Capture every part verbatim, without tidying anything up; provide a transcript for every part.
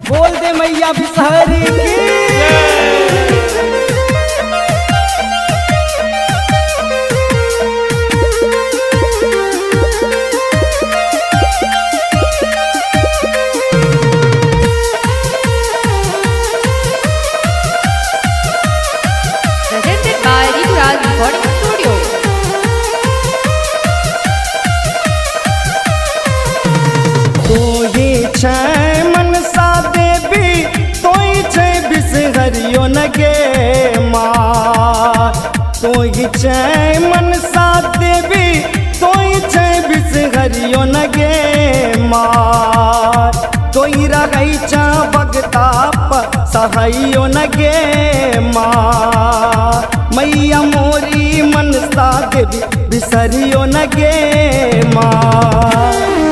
बोल दे मैया बिसहरी की। Presented by Ritual Recording Studio. तो ये छै मनसा देवी तो ही छै बिसहरियो नगे माँ। तो ही छै मनसा देवी तो ही छै बिसहरियो नगे माँ। तो ही रही चा बगताप सहाइयो नगे माँ। मैया मोरी मनसा देवी बिसहरियो नगे माँ।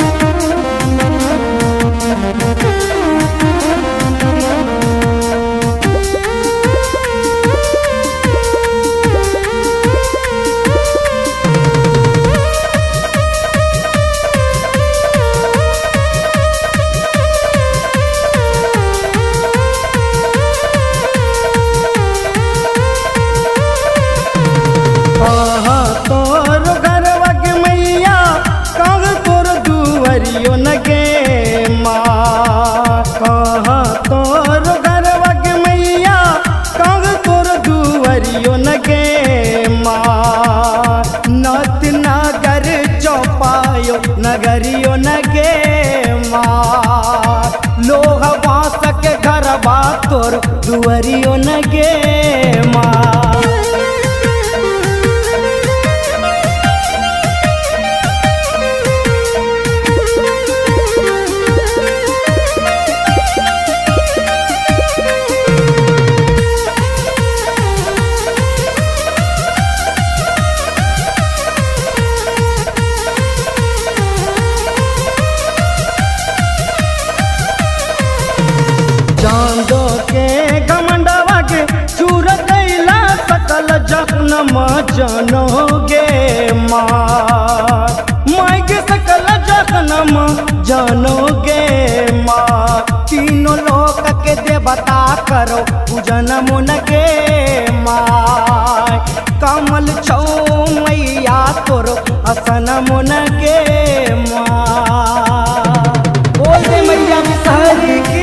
तोर घरवग मैया काग तोर दुवरियो नगे माँ। कहा तोर घरवग मैया काग तोर दुवरियो नगे माँ। नत नगर चौपायो नगरियो नगे माँ। लोग बासक घर बा तोर दुवरियो नगे माँ। चांदो के घमंडवा के चूर कैला सकल जखनम जानोगे माँ। माई के सकल जखनम जानोगे माँ। तीनों लोक के देवता करो पूजन मुनगे माँ। कमल छौ मैया तोरो असन मुनगे माँ। बोल दे मैया बिसहरी की।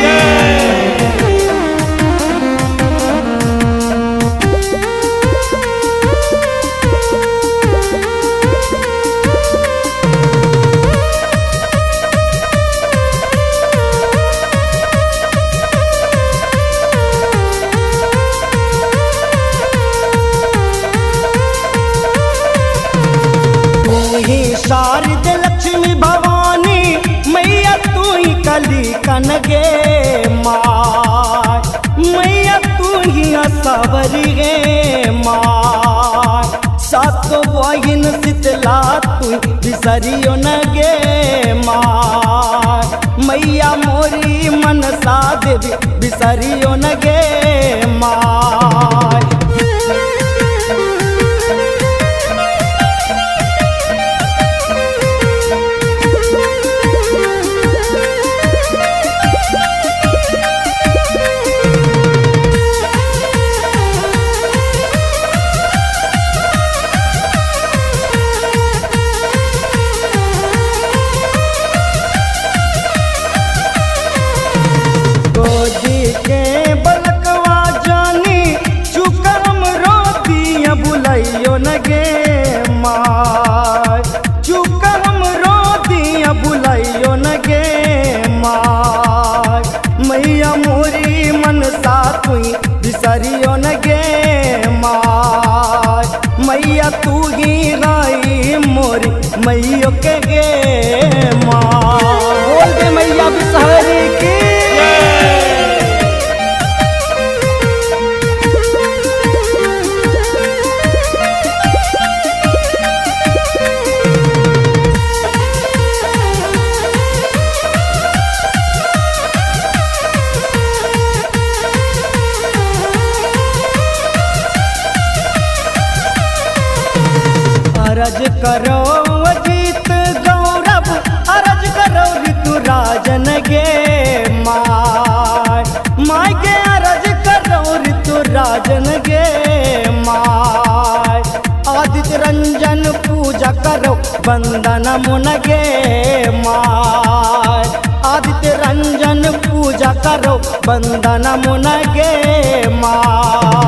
शारद लक्ष्मी भवानी मैया तू ही कली कनगे माँ। मैया तू ही असवरी गे माँ। सात बहिन शीतला तू बिसरियो नगे माँ। मैया मोरी मनसा देवी बिसरियो नगे माँ। के बलकवा जानी चुकम रोतिया बुलाइयो नगे माँ। चुकम रोतिया बुलाइयो नगे माँ। मैया मोरी मनसा तुई बिसरियो नगे माँ। मैया तू ही गाई मोरी मैयो के गे माँ। बोल दे मैया बिसहरी की। अरज करो अजीत गौरव, अरज करो ऋतुराजन गे माँ। करो वंदन मुनगे माय। आदित्य रंजन पूजा करो वंदन मुनगे माय।